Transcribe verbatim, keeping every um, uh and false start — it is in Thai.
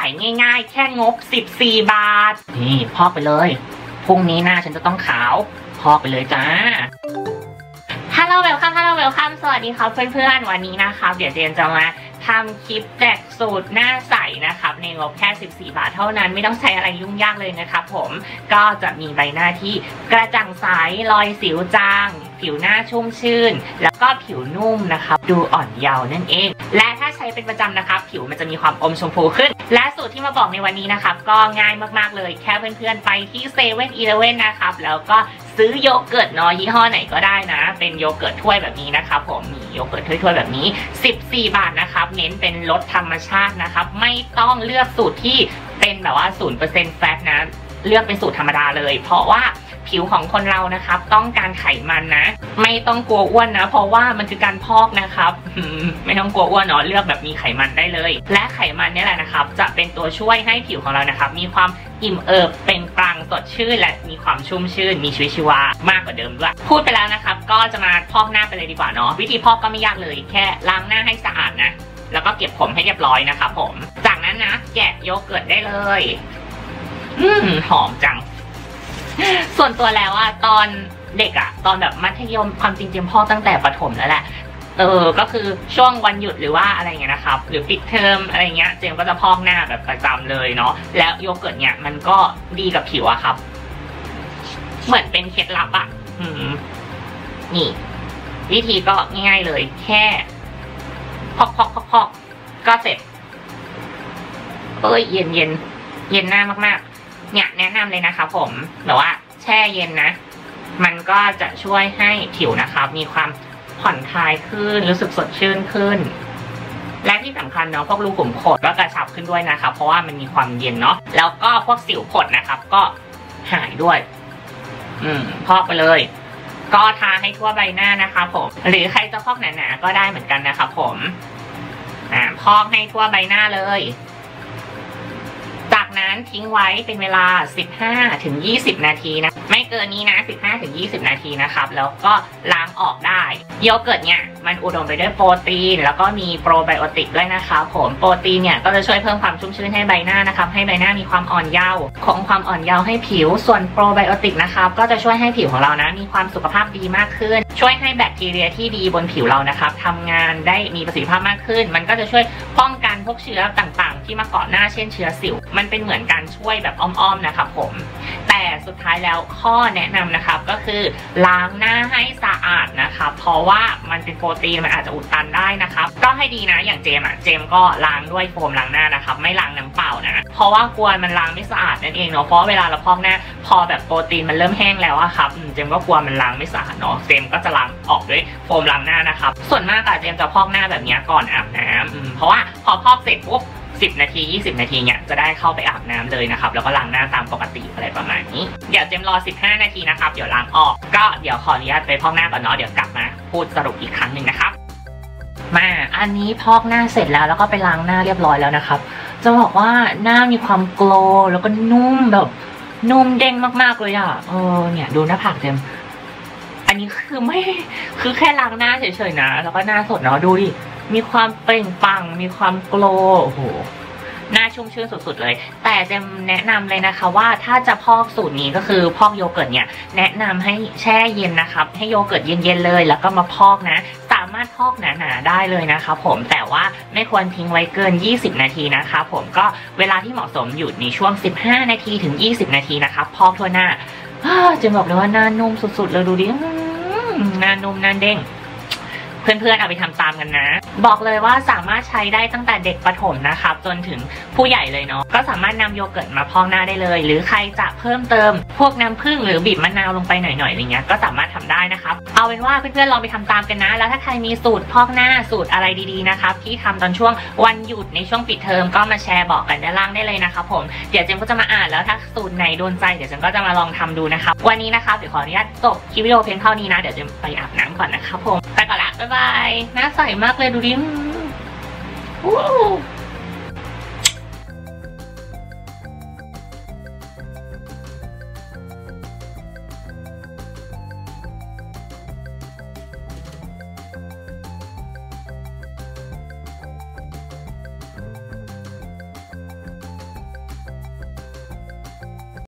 ง่ายๆแค่งบสิบสี่บาทนี่พอกไปเลยพรุ่งนี้หน้าฉันจะต้องขาวพอกไปเลยจ้าฮัลโหลเวลคัมฮัลโหลเวลคัมสวัสดีครับเพื่อนๆวันนี้นะครับเดี๋ยวเจนจะมาทำคลิปแจกสูตรหน้าใสนะครับในงบแค่สิบสี่บาทเท่านั้นไม่ต้องใช้อะไรยุ่งยากเลยนะครับผมก็จะมีใบหน้าที่กระจ่างใสรอยสิวจางผิวหน้าชุ่มชื่นแล้วก็ผิวนุ่มนะครับดูอ่อนเยาว์นั่นเองและถ้าใช้เป็นประจำนะครับผิวมันจะมีความอมชมพูขึ้นและสูตรที่มาบอกในวันนี้นะครับก็ง่ายมากๆเลยแค่เพื่อนๆไปที่เซเว่นอีเลฟเว่นนะครับแล้วก็ซื้อโยเกิร์ตเนาะยี่ห้อไหนก็ได้นะเป็นโยเกิร์ตถ้วยแบบนี้นะครับผมมีโยเกิร์ตถ้วยๆแบบนี้สิบสี่บาทนะครับเน้นเป็นรสธรรมชาตินะครับไม่ต้องเลือกสูตรที่เป็นแบบว่า ศูนย์เปอร์เซ็นต์ แฟตนะเลือกเป็นสูตรธรรมดาเลยเพราะว่าผิวของคนเรานะครับต้องการไขมันนะไม่ต้องกลัวอ้วนนะเพราะว่ามันคือการพอกนะครับไม่ต้องกลัวอ้วนเนาะเลือกแบบมีไขมันได้เลยและไขมันนี่แหละนะครับจะเป็นตัวช่วยให้ผิวของเรานะครับมีความอิ่มเอิบเป็นกลางสดชื่นและมีความชุ่มชื่นมีชีวิตชีวามากกว่าเดิมด้วยพูดไปแล้วนะครับก็จะมาพอกหน้าไปเลยดีกว่าเนาะวิธีพอกก็ไม่ยากเลยแค่ล้างหน้าให้สะอาดนะแล้วก็เก็บผมให้เรียบร้อยนะครับผมจากนั้นนะแกะโยเกิร์ตได้เลยอืมหอมจังส่วนตัวแล้วอะตอนเด็กอะตอนแบบมัธยมความจริงๆพ่อตั้งแต่ประถมแล้วแหละเออก็คือช่วงวันหยุดหรือว่าอะไรเงี้ยนะครับหรือปิดเทอมอะไรเงี้ยเจมก็จะพอกหน้าแบบประจำเลยเนาะแล้วโยเกิร์ตเนี่ยมันก็ดีกับผิวอะครับเหมือนเป็นเคล็ดลับอะอืมนี่วิธีก็ง่ายๆเลยแค่พอกพอกพอกพอกก็เสร็จเอ้ยเย็นเย็นเย็นหน้ามากๆเนี่ยแนะนำเลยนะคะผมแบบว่าแช่เย็นนะมันก็จะช่วยให้ผิวนะครับมีความผ่อนคลายขึ้นรู้สึกสดชื่นขึ้นและที่สำคัญเนาะพวกรูขุมขนก็กระชับขึ้นด้วยนะครับเพราะว่ามันมีความเย็นเนาะแล้วก็พวกสิวผดนะครับก็หายด้วยอืมพอกไปเลยก็ทาให้ทั่วใบหน้านะคะผมหรือใครจะพอกหนาๆก็ได้เหมือนกันนะคะผมอ่าพอกให้ทั่วใบหน้าเลยจากนั้นทิ้งไว้เป็นเวลา สิบห้าถึงยี่สิบ นาทีนะไม่เกินนี้นะ สิบห้าถึงยี่สิบ นาทีนะครับแล้วก็ล้างออกได้โยเกิร์ตเนี่ยมันอุดมไปด้วยโปรตีนแล้วก็มีโปรไบโอติกด้วยนะคะผมโปรตีนเนี่ยก็จะช่วยเพิ่มความชุ่มชื้นให้ใบหน้านะครับให้ใบหน้ามีความอ่อนเยาว์คงความอ่อนเยาว์ให้ผิวส่วนโปรไบโอติกนะครับก็จะช่วยให้ผิวของเรานะมีความสุขภาพดีมากขึ้นช่วยให้แบคทีเรียที่ดีบนผิวเรานะครับทำงานได้มีประสิทธิภาพมากขึ้นมันก็จะช่วยป้องกันพวกเชื้อต่างๆที่มาเกาะหน้าเช่นเชื้อสิวมันเป็นเหมือนการช่วยแบบอ้อมๆนะครับผมแต่สุดท้ายแล้วข้อแนะนำนะครับก็คือล้างหน้าให้สะอาดนะครับเพราะว่ามันเป็นโปรตีนมันอาจจะอุดตันได้นะครับก็ให้ดีนะอย่างเจมอะเจมก็ล้างด้วยโฟมล้างหน้านะครับไม่ล้างน้ำเปล่านะเพราะว่ากลัวมันล้างไม่สะอาดนั่นเองเนาะเพราะเวลาเราพอกหน้าพอแบบโปรตีนมันเริ่มแห้งแล้วอะครับเจมก็กลัวมันล้างไม่สะอาดเนาะเจมก็จะล้างออกด้วยโฟมล้างหน้านะครับส่วนมากอะเจมจะพอกหน้าแบบนี้ก่อนอาบน้ำเพราะว่าพอพอกเสร็จปุ๊บสิบนาทียี่สิบนาทีเนี่ยจะได้เข้าไปอาบน้ำเลยนะครับแล้วก็ล้างหน้าตามปกติอะไรประมาณนี้เดี๋ยวเจมรอสิบห้านาทีนะครับเดี๋ยวล้างออกก็เดี๋ยวขออนุญาตไปพอกหน้าก่อนเนาะเดี๋ยวกลับมาพูดสรุปอีกครั้งหนึ่งนะครับมาอันนี้พอกหน้าเสร็จแล้วแล้วก็ไปล้างหน้าเรียบร้อยแล้วนะครับจะบอกว่าหน้ามีความโกลว์แล้วก็นุ่มแบบนุ่มเด้งมากๆเลยอ่ะเออเนี่ยดูหน้าผากเจมอันนี้คือไม่คือแค่ล้างหน้าเฉยๆนะแล้วก็หน้าสดเนาะดูดิมีความเปล่งปลั่งมีความโกลว์โอ้โหหน้าชุ่มชื่นสุดๆเลยแต่จะแนะนำเลยนะคะว่าถ้าจะพอกสูตรนี้ก็คือพอกโยเกิร์ตเนี่ยแนะนำให้แช่เย็นนะครับให้โยเกิร์ตเย็นๆเลยแล้วก็มาพอกนะสามารถพอกหนาๆได้เลยนะคะผมแต่ว่าไม่ควรทิ้งไว้เกินยี่สิบนาทีนะคะผมก็เวลาที่เหมาะสมอยู่ในช่วงสิบห้านาทีถึงยี่สิบนาทีนะคะพอกทั่วหน้าจะบอกเลยว่าหน้านุ่มสุดๆเลยดูดิหน้านุ่มหน้าเด้งเพื่อนๆเอาไปทำตามกันนะบอกเลยว่าสามารถใช้ได้ตั้งแต่เด็กประถมนะครับจนถึงผู้ใหญ่เลยเนาะก็สามารถนำโยเกิร์ตมาพอกหน้าได้เลยหรือใครจะเพิ่มเติมพวกน้ำผึ้งหรือบีบมะนาวลงไปหน่อยๆอย่างเงี้ยก็สามารถทำได้นะครับเอาเป็นว่าเพื่อนๆลองไปทำตามกันนะแล้วถ้าใครมีสูตรพอกหน้าสูตรอะไรดีๆนะครับที่ทำตอนช่วงวันหยุดในช่วงปิดเทอมก็มาแชร์บอกกันด้านล่างได้เลยนะครับผมเดี๋ยวเจมก็จะมาอ่านแล้วถ้าสูตรไหนโดนใจเดี๋ยวเจมก็จะมาลองทำดูนะครับวันนี้นะครับเดี๋ยวขออนุญาตจบคลิปวิดีโอเพียงเท่านี้นะเดี๋ยวเจมไปอาบน้ำก่อนนะครับผมไปก่อนละบ๊ายบายหน้าใสมากเลยดูดิ